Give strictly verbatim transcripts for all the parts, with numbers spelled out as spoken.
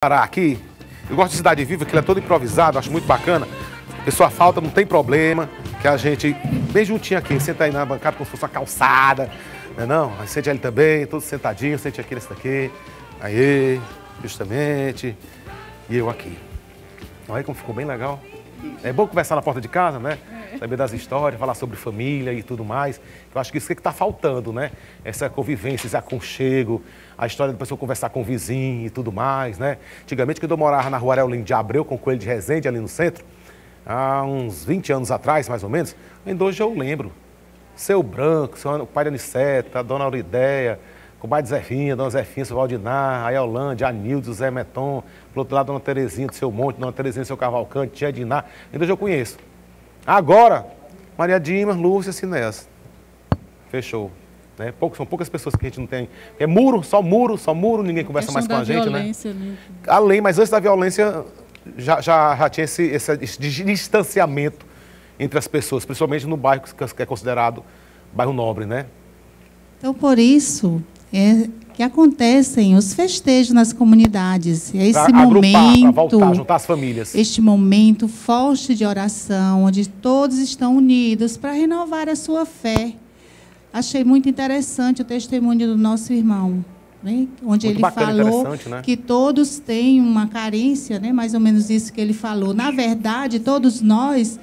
Parar aqui, eu gosto de Cidade Viva, que ele é todo improvisado, acho muito bacana. A pessoa falta, não tem problema, que a gente, bem juntinho aqui, senta aí na bancada como se fosse uma calçada, não é não? Aí sente ali também, todos sentadinhos, sente aqui nesse daqui, aí, justamente, e eu aqui. Olha como ficou bem legal. É bom conversar na porta de casa, né? Saber das histórias, falar sobre família e tudo mais. Eu acho que isso é que está faltando, né? Essa convivência, esse aconchego, a história da pessoa conversar com o vizinho e tudo mais, né? Antigamente, quando eu morava na rua Aurelindo de Abreu, com o Coelho de Resende, ali no centro, há uns vinte anos atrás, mais ou menos, ainda hoje eu lembro. Seu Branco, seu pai de Aniceta, a dona Aurideia, com o pai de Zefinha, dona Zefinha, seu Valdinar, a Yolande, a Nilde, o Zé Meton, pro outro lado, dona Terezinha do seu Monte, dona Terezinha do seu Cavalcante, tia Diná, ainda hoje eu conheço. Agora, Maria Dima, Lúcia, Cinéas. Fechou. Né? Poucos, são poucas pessoas que a gente não tem. É muro, só muro, só muro, ninguém conversa mais com a gente, né? né? Além, mas antes da violência, já, já, já tinha esse, esse, esse distanciamento entre as pessoas, principalmente no bairro que é considerado bairro nobre, né? Então, por isso, é que acontecem os festejos nas comunidades. É esse pra momento, agrupar, pra voltar, juntar as famílias. Este momento forte de oração, onde todos estão unidos para renovar a sua fé. Achei muito interessante o testemunho do nosso irmão, né? Onde muito ele bacana, falou né? que todos têm uma carência, né? Mais ou menos isso que ele falou. Na verdade, todos nós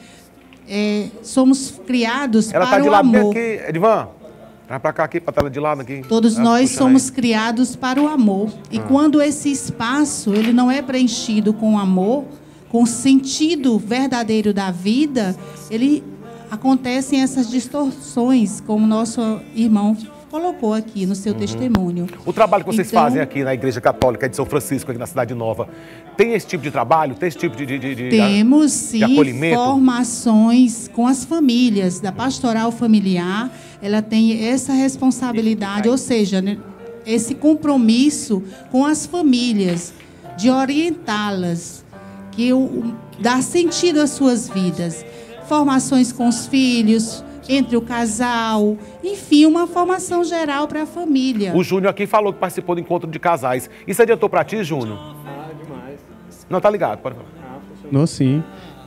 é, somos criados Ela para tá de o lado amor. Aqui, Edvan. Vai para cá aqui, para a tela de lado aqui. Todos ah, nós somos aí. criados para o amor. E ah. quando esse espaço ele não é preenchido com amor, com o sentido verdadeiro da vida, ele acontecem essas distorções, como nosso irmão colocou aqui no seu uhum. testemunho. O trabalho que vocês então, fazem aqui na Igreja Católica de São Francisco, aqui na Cidade Nova, tem esse tipo de trabalho? Tem esse tipo de, de, de, temos, de sim, acolhimento? Formações com as famílias, da pastoral familiar. Ela tem essa responsabilidade, ou seja, né, esse compromisso com as famílias, de orientá-las, que o, dar sentido às suas vidas. Formações com os filhos, entre o casal, enfim, uma formação geral para a família. O Júnior aqui falou que participou do encontro de casais. Isso adiantou para ti, Júnior? Ah, demais. Não, tá ligado, pode falar. Ah, funcionou sim.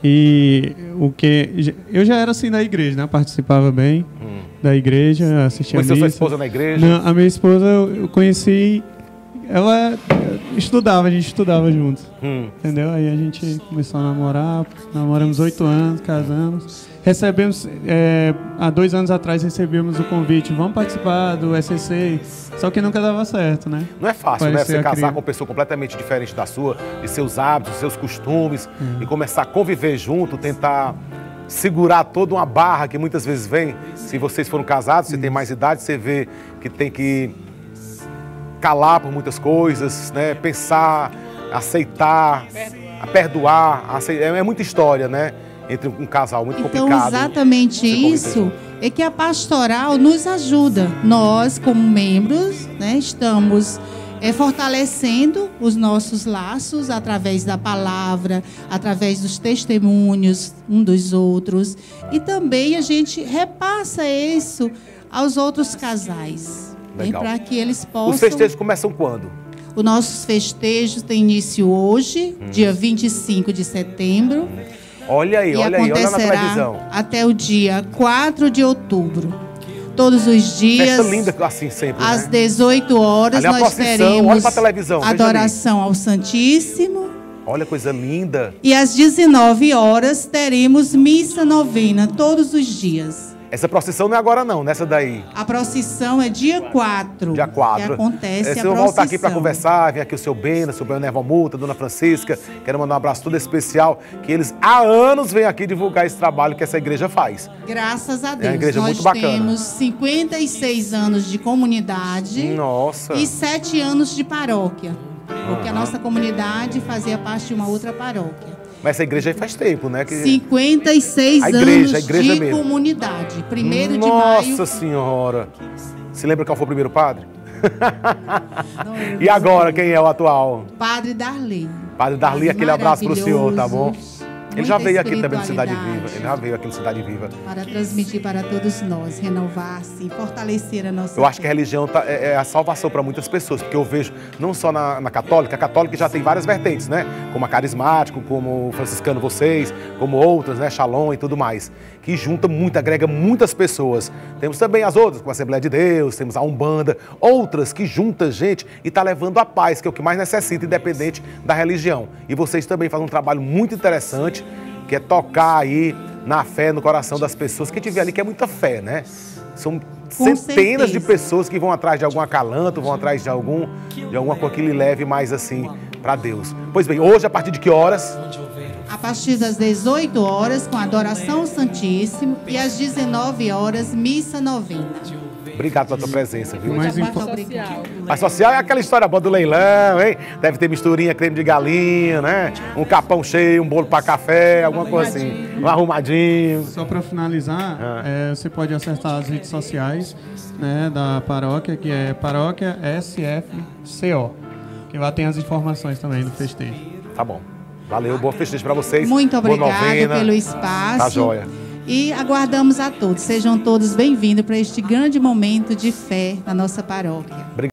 E o que... Eu já era assim da igreja, né? Participava bem hum. da igreja, assistia a missa. Conheceu sua esposa na igreja? Não, a minha esposa eu conheci... Ela estudava, a gente estudava juntos. Hum. Entendeu? Aí a gente começou a namorar, namoramos oito anos, casamos. Recebemos, é, há dois anos atrás recebemos o convite, vamos participar do S C C, só que nunca dava certo, né? Não é fácil, né? Você casar com uma pessoa completamente diferente da sua, de seus hábitos, seus costumes, hum. e começar a conviver junto, tentar segurar toda uma barra que muitas vezes vem. Se vocês foram casados, você hum. tem mais idade, você vê que tem que calar por muitas coisas, né? Pensar, aceitar, perdoar, perdoar aceitar. É muita história, né? Entre um casal muito então, complicado. Então, exatamente isso é que a pastoral nos ajuda. Nós, como membros, né, estamos é, fortalecendo os nossos laços através da palavra, através dos testemunhos um dos outros. E também a gente repassa isso aos outros casais. Para que eles possam... Os festejos começam quando? Os nossos festejos têm início hoje, hum. dia vinte e cinco de setembro. Hum. Olha aí, e olha aí, olha na televisão. Até o dia quatro de outubro. Todos os dias. Festa linda assim sempre, às né? dezoito horas, nós procissão, teremos olha pra televisão, adoração ao Santíssimo. Olha, coisa linda. E às dezenove horas teremos missa novena, todos os dias. Essa procissão não é agora não, nessa daí. A procissão é dia quatro. Dia quatro. Que acontece é, a procissão. Eu vou voltar aqui para conversar, vem aqui o seu Bena, o seu Bena Nerval Multa, a dona Francisca. Quero mandar um abraço todo especial, que eles há anos vêm aqui divulgar esse trabalho que essa igreja faz. Graças a Deus. É uma igreja Nós muito bacana. temos cinquenta e seis anos de comunidade. Nossa. E sete anos de paróquia. Porque uhum. a nossa comunidade fazia parte de uma outra paróquia. Mas essa igreja aí faz tempo, né? Que... cinquenta e seis a igreja, anos a igreja de mesmo. comunidade. Primeiro Nossa de maio. Nossa Senhora! Se lembra qual foi o primeiro padre? Não, e agora, quem é o atual? Padre Darli. Padre Darli, aquele abraço para o senhor, tá bom? Ele já veio aqui também no Cidade Viva. Ele já veio aqui no Cidade Viva. Para transmitir para todos nós, renovar-se, fortalecer a nossa Eu acho que a religião tá, é, é a salvação para muitas pessoas, porque eu vejo não só na, na católica, a católica já tem várias vertentes, né? Como a carismático, como o franciscano vocês, como outras, né? Shalom e tudo mais, que junta muito, agrega muitas pessoas. Temos também as outras, como a Assembleia de Deus, temos a Umbanda, outras que juntam gente e tá levando a paz, que é o que mais necessita, independente da religião. E vocês também fazem um trabalho muito interessante, que é tocar aí na fé, no coração das pessoas. Quem tiver ali quer muita fé, né? São Com centenas certeza. de pessoas que vão atrás de algum acalanto, vão atrás de, algum, de alguma coisa que lhe leve mais assim para Deus. Pois bem, hoje a partir de que horas? A partir das dezoito horas, com adoração ao Santíssimo, e às dezenove horas, missa novena. Obrigado pela tua presença, viu? Mais Muito info- obrigada. A social é aquela história boa do leilão, hein? Deve ter misturinha, creme de galinha, né? Um capão cheio, um bolo para café, alguma coisa assim. Um arrumadinho. Só para finalizar, Ah. é, você pode acessar as redes sociais, né, da paróquia, que é Paróquia S F C O, que lá tem as informações também do festejo. Tá bom. Valeu, boa festejo para vocês. Muito Boa obrigado novena. pelo espaço. Tá joia. E aguardamos a todos. Sejam todos bem-vindos para este grande momento de fé na nossa paróquia.